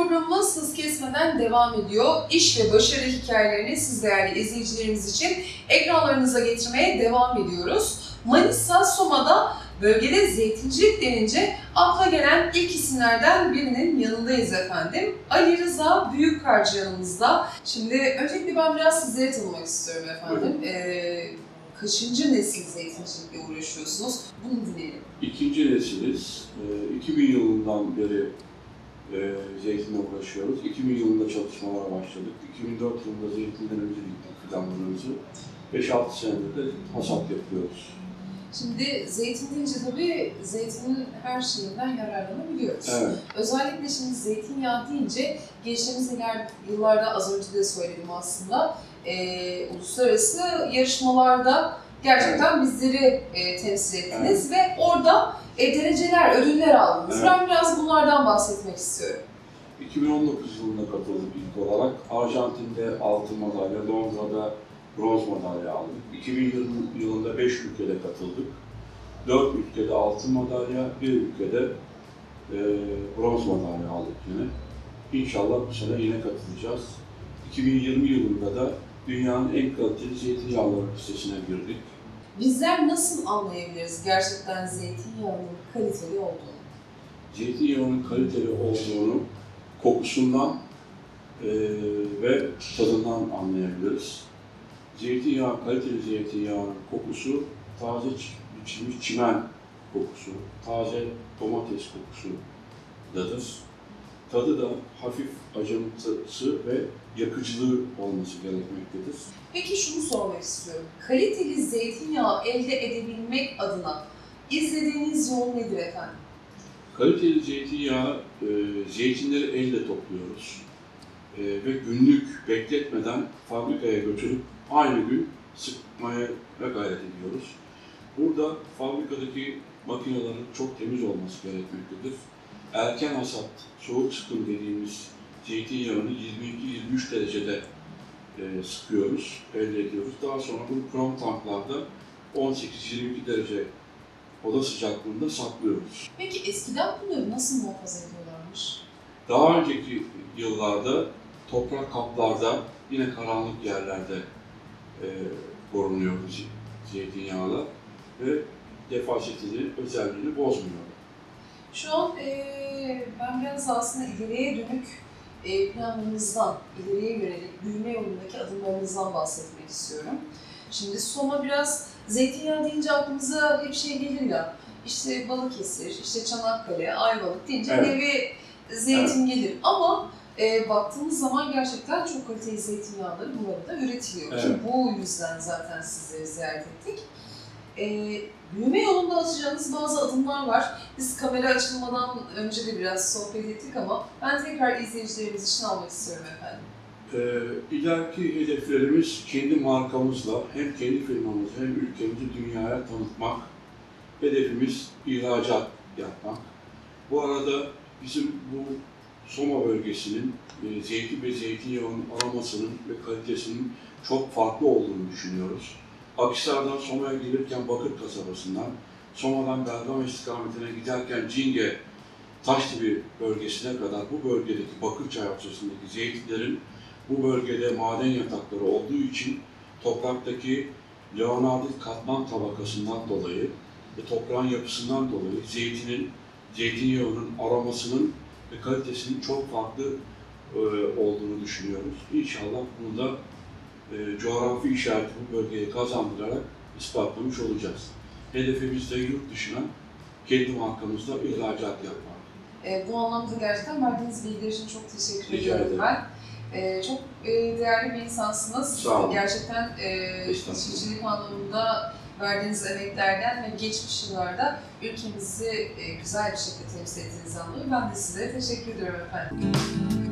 programımız hız kesmeden devam ediyor. İş ve başarı hikayelerini siz değerli izleyicilerimiz için ekranlarınıza getirmeye devam ediyoruz. Manisa, Soma'da bölgede zeytincilik denince akla gelen ilk isimlerden birinin yanındayız efendim. Ali Rıza Büyükkarcı yanımızda. Şimdi öncelikle ben biraz sizleri tanımak istiyorum efendim. Kaçıncı nesil zeytincilikle uğraşıyorsunuz? Bunu dinleyelim. İkinci nesiliz. 2000 yılından beri zeytinle uğraşıyoruz. 2000 yılında çalışmalara başladık. 2004 yılında zeytinden önce diktik fidanlarımızı. 5-6 senedir de hasat yapıyoruz. Şimdi zeytin deyince tabii zeytinin her şeyinden yararlanabiliyoruz. Evet. Özellikle şimdi zeytinyağı deyince geçtiğimiz yıllarda az önce de söyledim aslında uluslararası yarışmalarda gerçekten bizleri temsil ettiniz ve orada dereceler, ödüller aldınız. Evet. Ben biraz bunlardan bahsetmek istiyorum. 2019 yılında katıldık ilk olarak. Arjantin'de altın madalya, Londra'da bronz madalya aldık. 2020 yılında 5 ülkede katıldık. 4 ülkede altın madalya, 1 ülkede bronz madalya aldık yine. İnşallah bu sene yine katılacağız. 2020 yılında da dünyanın en kaliteli zeytinyağları listesine girdik. Bizler nasıl anlayabiliriz gerçekten zeytinyağının kaliteli olduğunu? Zeytinyağının kaliteli olduğunu kokusundan ve tadından anlayabiliriz. Zeytinyağı, kaliteli zeytinyağının kokusu taze biçilmiş çimen kokusu, taze domates kokusudadır. Tadı da hafif acımtısı ve yakıcılığı olması gerekmektedir. Peki şunu sormak istiyorum. Kaliteli zeytinyağı elde edebilmek adına izlediğiniz yol nedir efendim? Kaliteli zeytinyağı, zeytinleri elle topluyoruz ve günlük bekletmeden fabrikaya götürüp aynı gün sıkmaya gayret ediyoruz. Burada fabrikadaki makinelerin çok temiz olması gerekmektedir. Erken hasat, soğuk sıkım dediğimiz zeytinyağını 22-23 derecede sıkıyoruz, elde ediyoruz. Daha sonra bunu krom tanklarda 18-22 derece oda sıcaklığında saklıyoruz. Peki eskiden bunları nasıl muhafaza ediyorlarmış? Daha önceki yıllarda toprak kaplarda, yine karanlık yerlerde korunuyor zeytinyağlar ve defasetini, özelliğini bozmuyor. Şu an ben biraz aslında ileriye dönük planlarınızdan, ileriye yönelik büyüme yolundaki adımlarınızdan bahsetmek istiyorum. Şimdi Soma biraz zeytinyağı deyince aklımıza hep şey gelir ya, işte Balıkesir, işte Çanakkale, Ayvalık deyince nevi zeytin gelir. Ama baktığımız zaman gerçekten çok kaliteli zeytinyağları burada üretiliyor. Evet. Ki bu yüzden zaten sizleri ziyaret ettik. Büyüme yolunda atacağınız bazı adımlar var. Biz kamera açılmadan önce de biraz sohbet ettik ama ben tekrar izleyicilerimiz için almak istiyorum efendim. İleriki hedeflerimiz kendi markamızla hem kendi firmamızı hem ülkemizi dünyaya tanıtmak. Hedefimiz ihracat yapmak. Bu arada bizim bu Soma bölgesinin zeytin ve zeytinyağının aromasının ve kalitesinin çok farklı olduğunu düşünüyoruz. Akhisar'dan Soma'ya gelirken Bakır kasabasından, Soma'dan Bergama istikametine giderken Cinge, Taşdibi bölgesine kadar bu bölgedeki Bakırçay havzasındaki zeytinlerin bu bölgede maden yatakları olduğu için topraktaki leonardit katman tabakasından dolayı ve toprağın yapısından dolayı zeytinyağının aromasının ve kalitesinin çok farklı olduğunu düşünüyoruz. İnşallah bunu da coğrafi işareti bu bölgeye kazandırarak ispatlamış olacağız. Hedefimiz de yurt dışına kendi markamızla ihracat yapmak. Bu anlamda gerçekten verdiğiniz bilgiler için çok teşekkür Rica ediyorum ederim. ben. Çok değerli bir insansınız. Sağ olun. Gerçekten işçilik anlamında verdiğiniz emeklerden ve geçmiş yıllarda ülkemizi güzel bir şekilde temsil ettiğinizi anlıyorum. Ben de size teşekkür ediyorum efendim.